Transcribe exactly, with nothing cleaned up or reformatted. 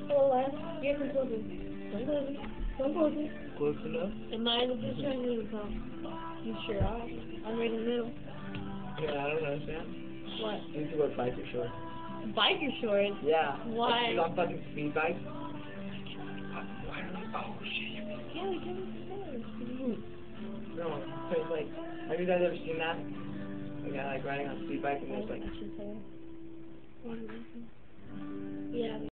Hello, lad. You haven't closed it. Don't close it. Don't close it. Close enough? Am I in the position to come? You sure are. I'm right in the middle. Yeah, I don't understand. What? You need to wear biker shorts. Biker shorts? Yeah. Why? Like, on fucking speed bikes. Why are they? Oh shit. Yeah, we can do No, because like, have you guys ever seen that? A guy like riding on a speed bike and there's like. Yeah.